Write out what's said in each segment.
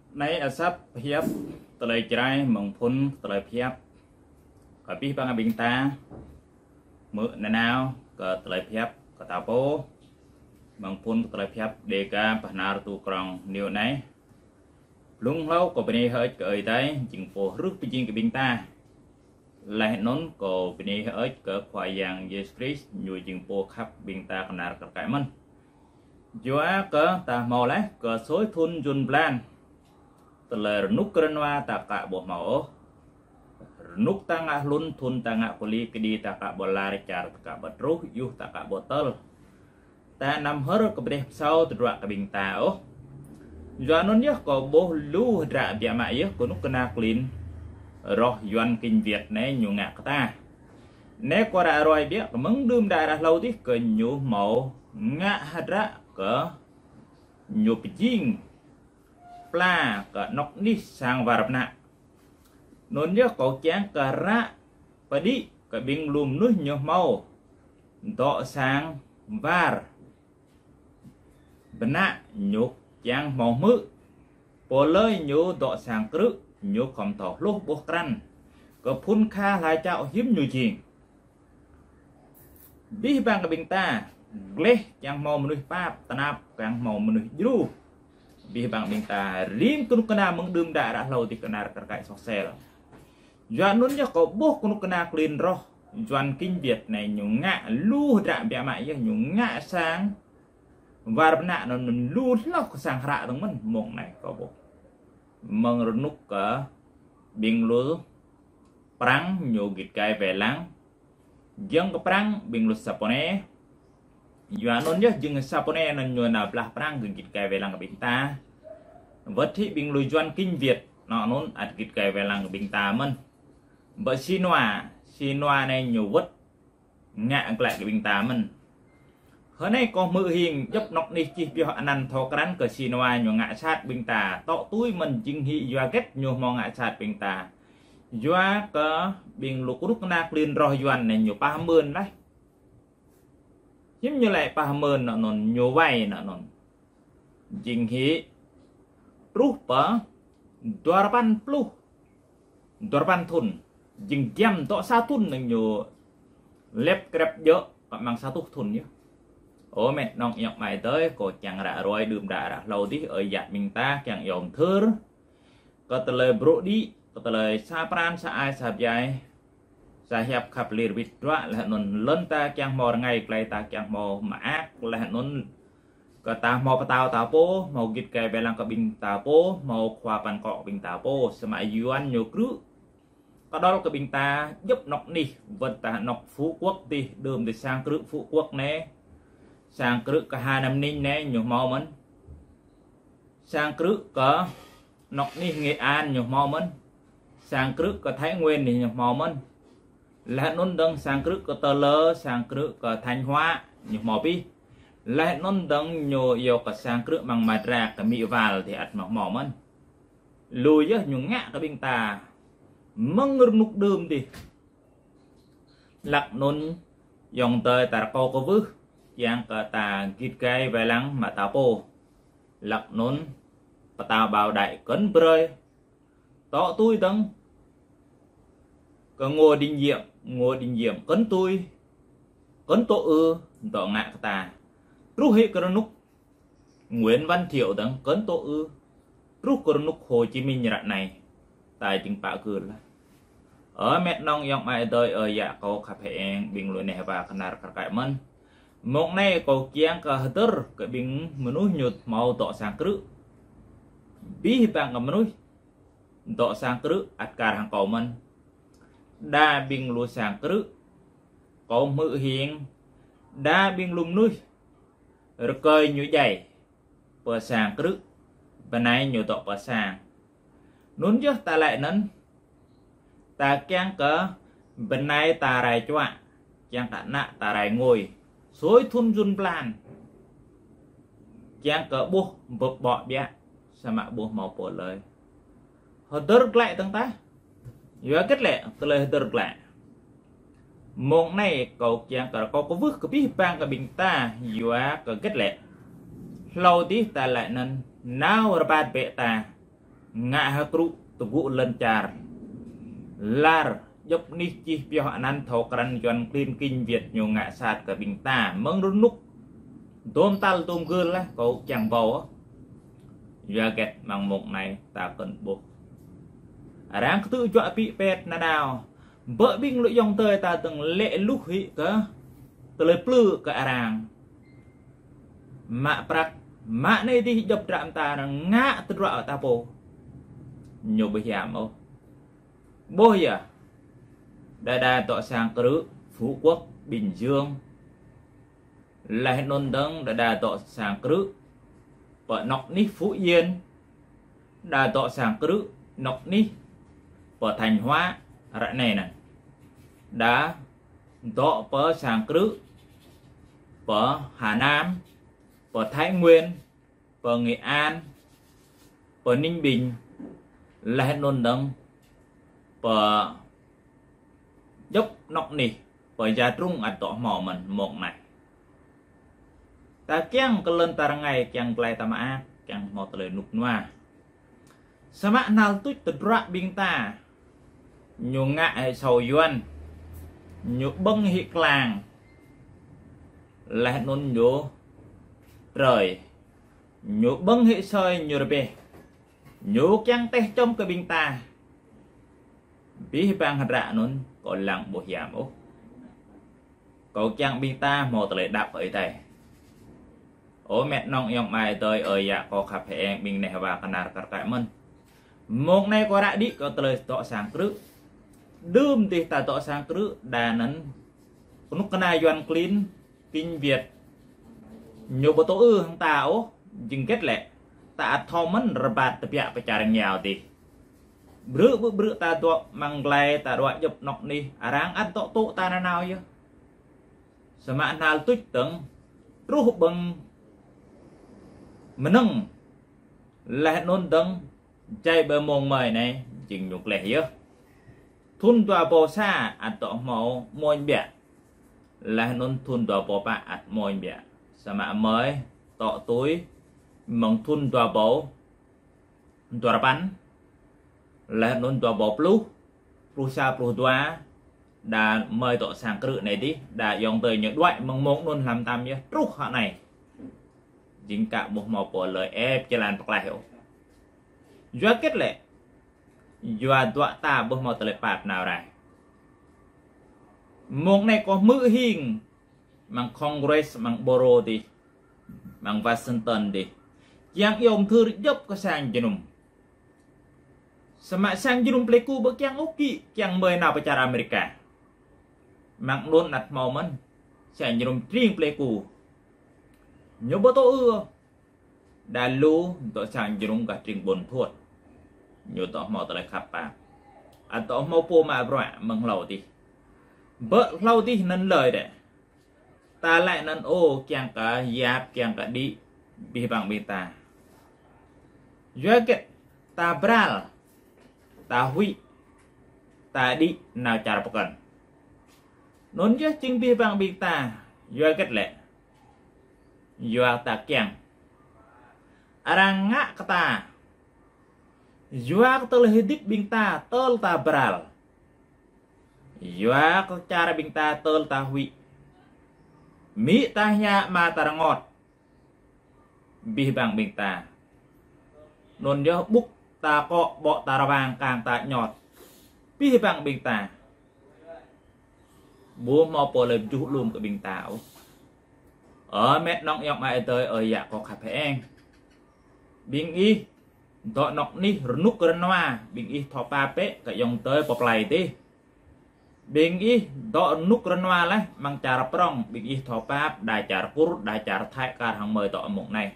Nay asap hiệp tờ trái mong phun tờ hiệp có biết bằng bình ta mượn nào có tờ hiệp có tao bố mong phun tờ hiệp để cả bản nào tu krong nhiều này lung lâu có bên hơi cởi tay chừng phố rước bên cái bình ta lại nón có bên hơi cởi khoai yang Jesus Christ nhiều chừng phố khắp bình ta còn nào cái mình chúa có ta màu lấy có số thun jun plan tờ nút keren wa ta ka boh mau nuk tanga lun thun tanga poli kedi ta ka bola char ta ka batruh yuh ta ka botol ta nam hör ke beh sau tudra ka bing ta o juanon ya ko boh lu dra bia ma ya ko nuk kena clean roh yuan kinh Việt ne nyu ngak ta ne ko ra roi bia ko meng dum da ra lâu ti ke nyu mau ngak hadra ke nyu pijing pla ke nok ni sang warna non ya ko chang ke ra padi ke bing lum nuh nyu mau do sang var bena nyu chang mau mư po lơi nyu do sang cru nyu khom tho lu bo kran ke phun kha lai chao hiếm nyu ching bi bang ke bing ta gle chang mau nuh pap tanap kang mau nuh jru bi bang bing ta rim kunu kena meng dum da ra lâu ti kena terkait sosial juanun ya ko boh kunu kena clean roh juan kinh Việt này nyu ngạ lu ra bia mại ya nyu ngạ sang warna non lu lok sang ra tong men mong này ko boh meng renuk ke bing lu perang nyu git kai velang jeng ke perang bing lu sapone juanon ya jeng sapone non nyu na plah perang git kai velang ke bing ta vật thị bing lu juan kinh Việt nó non at git kai velang ke bing ta men bờ Sinwa này nhiều vật ngạ lại cái bình ta mình hôm nay có mự hình dốc nọc đi chi cho anh ăn thọ cắn cờ Sinwa nhiều ngạ sát bình ta tọ túi mình chính hi doa kết nhiều mong ngạ sát bình ta doa có bình lục rút na clean rồi doan này nhiều 30 đấy giống như lại 30 nó non nhiều vay nó non chính hi rút bờ 20 thun jeng jam to satu neng yo lep krep yo mang satu thun yo ô mẹ nong nhọc mày tới cô chẳng rạ rồi đùm đã lâu tí ở giặt mình ta chẳng yom thưa có tờ lời bro đi có tờ lời sa pran sa ai sa dài sa hẹp khắp liệt vịt đoạ là nôn lớn ta chẳng mò ngày play ta chẳng mò mà ác là nôn có ta mò tao tao po mò gịt kè về lăng có bình tao po mò khoa pan cọ bình tao po sਮਾ이 yuan nhiều cứ có đó cái bình ta giúp nọc đi vật ta nọc Phú Quốc đi đường để sang cự Phú Quốc nè sang cự cả 2 năm ninh nè nhiều màu mấn sang cự có nọc đi Nghệ An nhiều màu mấn sang cự có Thái Nguyên thì nhiều màu mấn là nôn đăng sang cự có Tờ Lơ sang cự có Thanh Hóa nhiều màu pi là nôn đăng nhiều yêu có sang cự bằng mặt ra cả mỹ vào thì ắt màu mấn lùi á nhiều ngạ cái bình ta mong nục đơm đi lạc nôn dòng tơi ta co có vứ giang cả ta gít cây về lăng mà tao po lạc nôn và tao bảo đại cấn bơi tọ tôi đấng có ngồi đình diệm cấn tôi cấn tổ tọ ngạ ta rút hệ cơ núc Nguyễn Văn Thiệu đấng cấn tổ rút cơ núc Hồ Chí Minh như này tại chính bạ cười là ở mẹ nong dòng ai đời ở dạ có khắp hệ bình luận này và khả năng cải mân một này có chiang cả tơ cái bìnhមនុស្សnhột màu tọ sang cự bí bằng cáiមនុស្សtọ sang cự ắt cả hàng cầu mân đa bình luận sang cự có mự hiền đa bình luận nuôi rồi cười như vậy bờ sang cự bên này nhiều tọ bờ sang nún chứ ta lại nấn ta keng cỡ bên này ta rải chọa chang cả nạ ta rải ngồi xối thun jun plan chang cỡ buộc vực bọ bia sao mà buộc màu bộ lời hơi tớ lại tăng ta vừa kết lệ tớ lời tớ lại một này cậu chang cỡ có vứt cái bí bang cái bình ta vừa cỡ kết lệ lâu tí ta lại nên nào ra bát bệ ta ngạ hà crụ tụ vụ lần char lar dốc ní chi biểu hạ năn thấu cằn doan clean kinh Việt nhiều ngạ sạt cả bình ta mong rút nút tôm tal tôm gơn lá cậu chẳng bầu giờ kẹt bằng một này ta cần buộc ráng tự chọn bị pet na đào vợ binh lưỡi dòng tơi ta từng lệ lúc hị cơ từ lời plư cả ràng mạ prak mạ này thì dập trạm ta là ngã từ rõ ta bồ nhiều bây giờ ô bôi à đa đa tọa sang cử Phú Quốc Bình Dương lại nôn đấng đa đa tọa sang cử vợ nọc ní Phú Yên đa tọa sang cử nọc ní vợ Thành Hóa rạ này nè đã tọa vợ sang cử vợ Hà Nam vợ Thái Nguyên vợ Nghệ An vợ Ninh Bình lại nôn đấng vợ dốc nọc nì vợ gia trung ở tọa mỏ mình một này ta kiang ke lên ta ngày kiang play ta ma kiang một lời nục noa sama nào tụt từ ra binh ta nhu ngại sầu yuan nhu bưng hị làng lại nôn nhu trời nhu bưng hị sơi nhu bề nhu kiang teh trong cái binh ta bí bang rạ nôn còn lặng bộ hiểm ố cậu kiang binh ta một lời đạp ở đây ố mẹ nong yong mai tới ở dạ có khắp hệ mình này và căn cả cái mình một này có đã đi có tới tọa sang cử đơm thì ta tọa sang cử đà nấn lúc cái này doan clean kinh Việt nhiều bộ tố ư hàng tao dừng kết lệ ta thò mấn bạt tập dạ phải trả nghèo thì bữa ta tọa mang lại ta đoạn dập nọc đi ráng ăn tọa tụ ta nào chứ sao mà nào tuyết tầng rút bằng mình nâng lại nôn tầng chạy bờ mông mời này chừng nhục lẻ chứ thun tòa bò xa ăn tọa màu môi bẹ lại nôn thun tòa bò bạ ăn môi bẹ sao mà mới tọa túi mong thun tòa bò tòa bắn lại nôn tòa bò plu sa plu tòa đã mời tọa sang cự này đi đã dòng tới những đoạn mong mong luôn làm tam nhé rút họ này chính cả một màu của lời ép cho làm bạc lại hiểu do kết lệ do tọa ta bước một lời bạc nào này một này có mữ hình bằng Congress bằng Boro đi bằng Washington đi yang yêu thư dốc có sang jenum sama sang jenum pleku bậc yang oki yang mời nào bicara Amerika mang luôn đặt màu mình sang jenum triêng pleku nhớ bố tô ưa đã lưu tọa sang jenum cả triêng bồn thuột nhớ tọa màu tọa lại khắp bà à tọa màu po mà bọa mừng lâu đi bỡ lâu đi nâng lời đấy ta lại nâng ô kiang cả giáp kiang cả đi bị bằng bị ta do cái ta bral ta huy ta đi nào trả bọc cần nón chứ chính bị bằng bị ta do cái lệ do ta kiang arang ngã ta do tơ hidup bing ta tơ ta bral do cara bing ta tơ ta huy mỹ ta nhà mà ta ngọt bị bằng bình ta nôn nhớ búc ta cọ bọ ta vàng càng ta nhọt bị bằng bình ta bố mò bỏ lời chú luôn của bình tảo ở mẹ nọng nhọc mẹ tới ở dạ có khả phê bình y tọ nọc ni nút cơn hoa bình y thọ pa pé cả dòng tới bọc lại đi bình y tọ nút cơn hoa lấy mang trà prong bình y thọ pa đại trà cút đại trà thái cả hàng mời tọ một này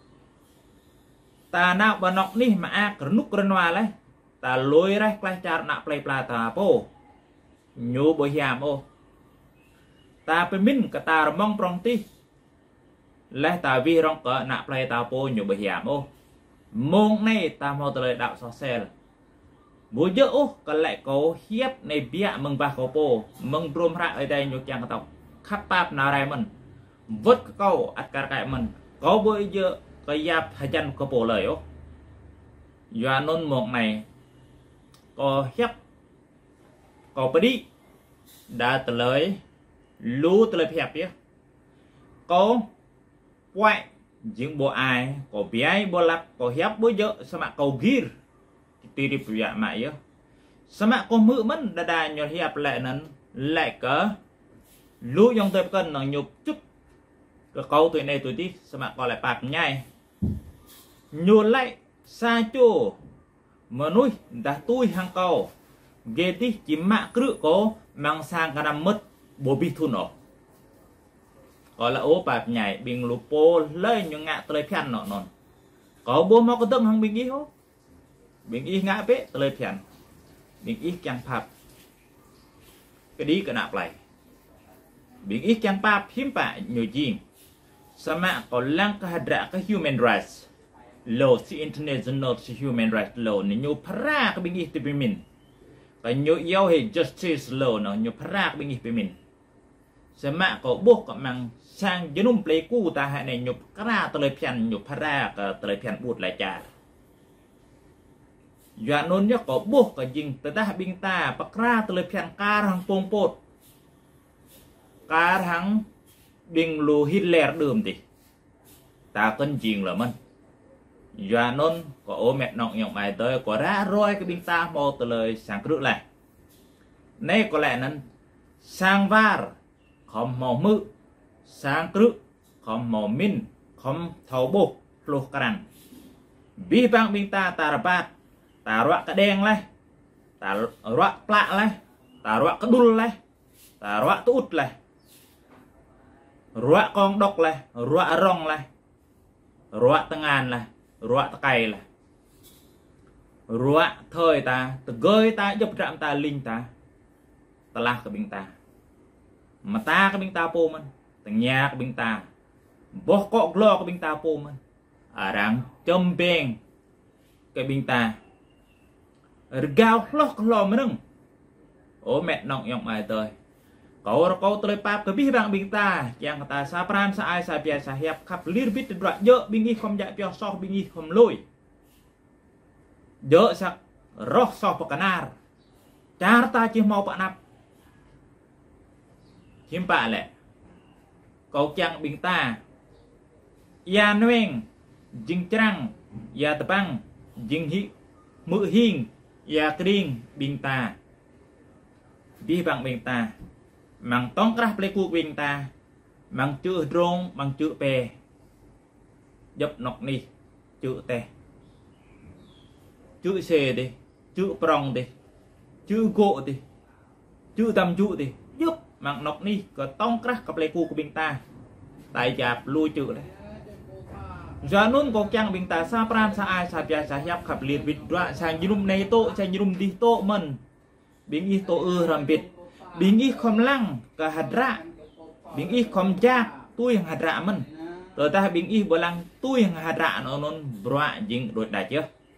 ta nào bà nọc ni mà a nút cơn hoa lấy ta lôi ra cái trà nạp play pla ta po nhô bồi hiểm ô ta phải minh cả ta mong prong ti lấy ta vi rong cỡ nạp play ta po nhô bồi hiểm ô mong này ta mau tới đạo so xe bố dỡ còn lại có hiếp này bịa mừng và có po mừng rôm ra ở đây nhô chàng tộc khắp bạp nào đây mình vứt câu ắt cả cái mình có bơi dỡ cái giáp hai chân có po lời ô do nôn một này có hiếp có bớt đi đã tới lời lú tới lời hiệp nhé có quậy những bộ ai có bia bộ lắp có hiếp bố dợ sao mà cầu ghiền tùy đi bây giờ mày á sao mà có mượn mất đã đài nhột hiệp lại nấn lại cỡ lú trong tôi cần nó nhục chút cái câu tuổi này tuổi tí sao mà còn lại bạc nhai nhột lại xa chỗ mà nuôi đã tôi hàng cầu ghê tí chỉ mạ cự có mang sang cả năm mất bố bị thun nó gọi là ố bạc nhảy bình lục bố lấy những ngạ tới phiền nọ nòn có bố mà có tương hàng bình ý hố bình ý ngã bế tới phiền bình ý chẳng phạt cái đi cái nạp lại bình ý chẳng phạt hiếm bạ nhiều gì sao mà có lăng cái hạt rạ cái human rights law si international human rights law này nhiều phá cái bình ý từ bên mình và nhiều yêu hệ justice law nó nhiều phá cái bình ý bên mình sao mà có buộc có mang sang dân plei cũ ta hay này nhục ra tới phiền nhục phá cái tới phiền bụt lại trả do nôn nhớ có buộc có dinh tới ta bình ta bắt ra tới phiền cá hàng pong pot cá hàng bình lù Hitler đường thì ta cân chỉnh là mình do nôn có ô mẹ nọng nhộng bài tới có ra rồi cái bình ta mò tới lời sáng cự lại nay có lẽ nên sang var không mò mự sang cự không mò min không thấu bột lục cằn bi bang bình ta ta rabat ta rọa cái đen này ta rọa plạ này ta rọa cái đul này ta rọa tút này rọa con độc này rọa rong này rọa tăng ngàn này rọa cày này rọa thời ta từ gơi ta giúp chạm ta linh ta ta là cái bình ta mà ta cái bình ta po mình từ nhà cái bình ta bỏ cọ lo cái bình ta po mình ở đang châm beng cái bình ta gạo lo mới nưng ố mẹ nọng nhộng ai tới câu tới pap cái biết bạn bình ta chẳng ta sa pran sa ai sa bia sa hẹp khắp liên biết đoạn dỡ bình nghi không dạy cho so bình nghi không lôi dỡ sắc rót so vào canar char ta chỉ mau bạn nạp hiếm bạ lệ câu chẳng bình ta ya nueng jing trăng ya tập jing hi mự hiên ya kring bình ta biết bạn bình ta mang tông krah plei cuộc bình ta mang chữ rong mang chữ pe dập nọc ni chữ te chữ xe đi chữ prong đi chữ gỗ đi chữ tam chữ đi giúp mang nọc ni có tông krah plei cuộc bình ta tại chạp lui chữ đấy giờ nôn có chăng bình ta sa pran sa ai sa bia sa hẹp khắp liệt vịt đoạn sang nhung này tô sang nhung đi tô mình biến y tô rầm vịt biến y không lăng cả hạt rạ biến y không cha tôi hạt rạ mình rồi ta biến y bờ lăng tôi hạt rạ nó non bọa dính đột đại chưa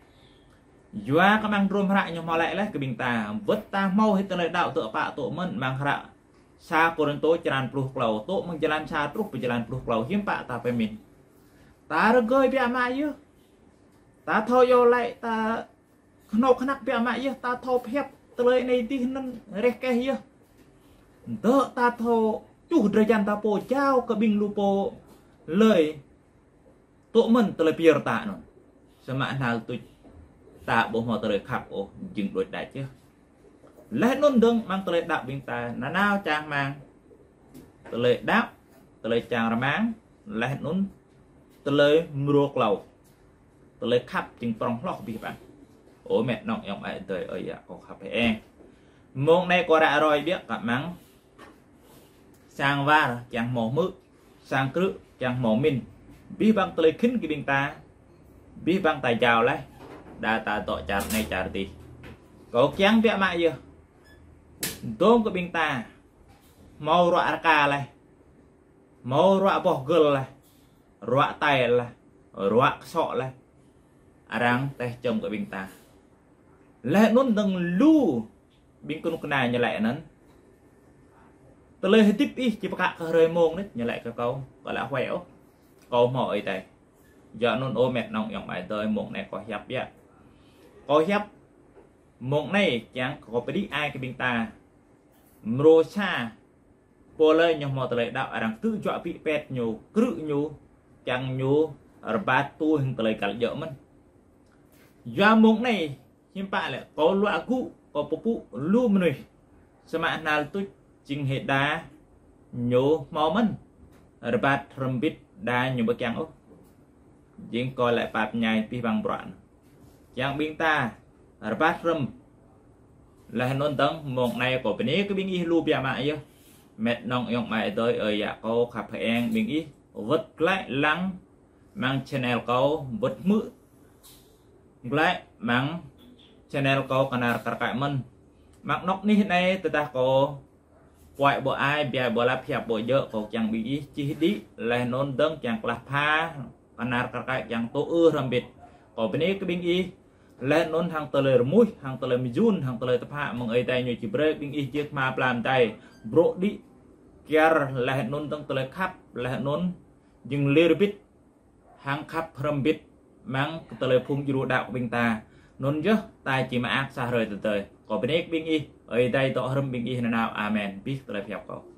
doa các mang rôm rạ nhưng mà lại lấy cái bình ta vứt ta mau hết tới đạo tựa bạ tổ mình mang rạ xa Corinto jalan puluh klau tổ mang jalan xa trúc về jalan puluh klau hiếm bạ ta phải mình ta rồi gơi bia mày chứ ta thôi vô lại ta nộp khăn bia mày chứ ta thôi phép tới này thì nó rẻ cái gì tớ ta thô chủ thời gian ta po trao cái bình lupo lời tụi mình tới bia tạ nó sao mà nào tôi tạ bộ họ tới khắp ô dừng đôi đại chứ lấy nôn đương mang tới đạo bình ta là nào chàng mang tới đáp tới chàng ra máng lấy nôn tới mưa lầu tới khắp chừng prong lọc bị bạn ôi mẹ nọng nhộng ai tới ơi ạ có khắp em môn này có đã rồi biết cả mắng sang va chẳng mổ mự sang cự chẳng mổ mình biết bằng tới khinh cái bình ta biết bằng tài chào lấy đã ta tội chặt này chặt đi có chán vẽ mại chưa tôm cái bình ta mau rọa ca này mau rọa bỏ gờ này rọa tay là rọa sọ này răng tay chồng cái bình ta lại nôn đằng lu bình con này như lại nấn từ lời tiếp ý chỉ bạc cả rơi mông đấy như lại cái câu gọi là khỏeo câu mọi tay giờ nôn ô mẹ nòng nhộng bài tới mông này có hiệp vậy có hiệp một này chẳng có phải đi ai cái bình ta mô cha bố lời nhóm mô tờ đạo rằng tự chọa bị pet nhô cự nhô chẳng nhô ở ba tu hình tờ lời cả dỡ mình do một này nhưng bạn lại có loại cụ có bộ phụ luôn rồi sao mà nào tôi trình hệ đá nhô mò mình ở ba trầm bít đá nhô bậc chẳng ốc nhưng coi lại bạp nhai pi bằng đoạn chẳng bình ta ở ba trầm là non tấn một này của bên ấy cái bình y lu bia mạ chứ mẹ nong yong mày tới ở dạ cô khắp hẹn bình y vứt lại lăng mang channel câu vứt mự lại mang channel câu canal cài mình mặc nóc ní này tụi ta có quậy bộ ai bia bộ lạp hiệp bộ dơ có chẳng bình y chi đi là non tấn chẳng là pha canal cài chẳng tô ưa rầm biệt của bên ấy cái bình y lên nón hàng tờ lời mũi hàng tờ lời mijun hàng tờ lời tập hạ mong ấy tay nhiều chỉ break bình y chiếc mà làm tay bro đi kia là nón tăng tờ lời khắp là nón dừng lê bít hàng khắp râm bít mang tờ lời phun du đạo bình ta nón chứ tay chỉ mà ác xa rời từ từ có bên ấy bình y ấy tay tọ râm bình y nào amen biết tờ lời phèo cầu